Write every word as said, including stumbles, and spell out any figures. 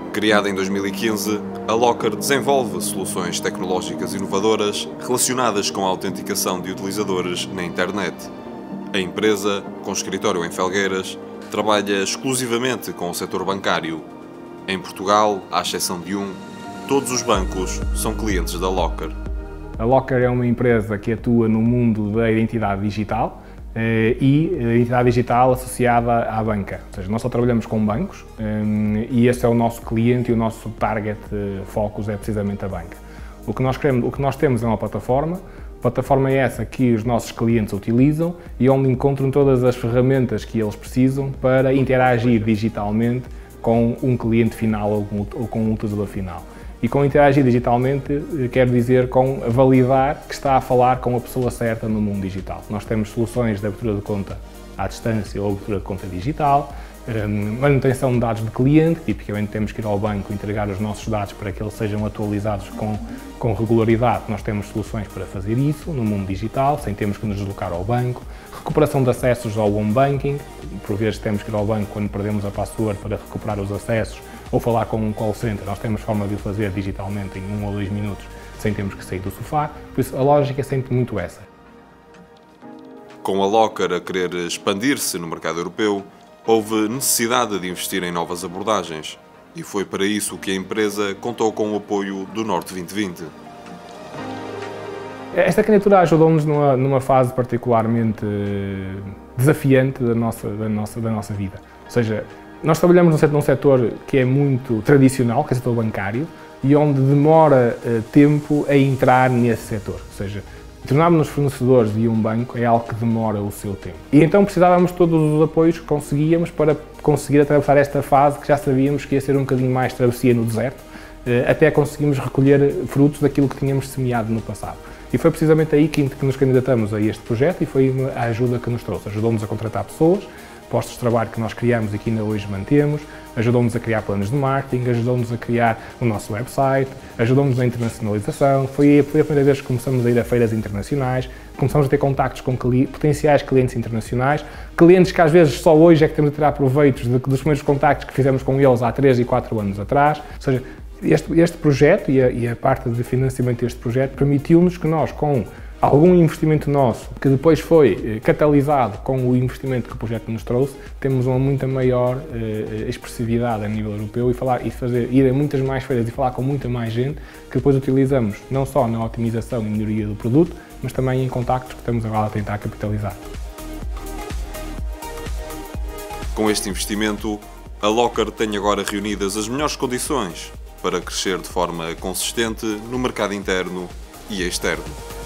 Criada em dois mil e quinze, a Locker desenvolve soluções tecnológicas inovadoras relacionadas com a autenticação de utilizadores na internet. A empresa, com escritório em Felgueiras, trabalha exclusivamente com o setor bancário. Em Portugal, à exceção de um, todos os bancos são clientes da Locker. A Locker é uma empresa que atua no mundo da identidade digital e a identidade digital associada à banca. Ou seja, nós só trabalhamos com bancos e esse é o nosso cliente e o nosso target focus é precisamente a banca. O que nós queremos, o que nós temos é uma plataforma, a plataforma é essa que os nossos clientes utilizam e onde encontram todas as ferramentas que eles precisam para interagir digitalmente com um cliente final ou com um utilizador final. E com interagir digitalmente, quero dizer com validar que está a falar com a pessoa certa no mundo digital. Nós temos soluções de abertura de conta à distância ou abertura de conta digital, manutenção de dados de cliente, tipicamente temos que ir ao banco entregar os nossos dados para que eles sejam atualizados com, com regularidade. Nós temos soluções para fazer isso no mundo digital, sem termos que nos deslocar ao banco. Recuperação de acessos ao home banking, por vezes temos que ir ao banco quando perdemos a password para recuperar os acessos, ou falar com um call center, nós temos forma de o fazer digitalmente em um ou dois minutos, sem termos que sair do sofá, por isso a lógica é sempre muito essa. Com a Locker a querer expandir-se no mercado europeu, houve necessidade de investir em novas abordagens e foi para isso que a empresa contou com o apoio do Norte vinte vinte. Esta candidatura ajudou-nos numa, numa fase particularmente desafiante da nossa, da, nossa, da nossa vida, ou seja, nós trabalhamos num setor que é muito tradicional, que é o setor bancário, e onde demora uh, tempo a entrar nesse setor. Ou seja, tornarmos-nos fornecedores de um banco é algo que demora o seu tempo. E então precisávamos de todos os apoios que conseguíamos para conseguir atravessar esta fase que já sabíamos que ia ser um bocadinho mais travessia no deserto, uh, até conseguirmos recolher frutos daquilo que tínhamos semeado no passado. E foi precisamente aí que, que nos candidatamos a este projeto e foi a ajuda que nos trouxe. Ajudou-nos a contratar pessoas, postos de trabalho que nós criamos e que ainda hoje mantemos, ajudou-nos a criar planos de marketing, ajudou-nos a criar o nosso website, ajudou-nos na internacionalização. Foi, foi a primeira vez que começamos a ir a feiras internacionais, começamos a ter contactos com cli potenciais clientes internacionais, clientes que às vezes só hoje é que temos a tirar proveitos de, dos primeiros contactos que fizemos com eles há três e quatro anos atrás. Ou seja, este, este projeto e a, e a parte de financiamento deste projeto permitiu-nos que nós, com algum investimento nosso, que depois foi catalisado com o investimento que o projeto nos trouxe, temos uma muito maior eh, expressividade a nível europeu e, falar, e fazer, ir a muitas mais feiras e falar com muita mais gente, que depois utilizamos não só na otimização e melhoria do produto, mas também em contactos que estamos agora a tentar capitalizar. Com este investimento, a Locker tem agora reunidas as melhores condições para crescer de forma consistente no mercado interno e externo.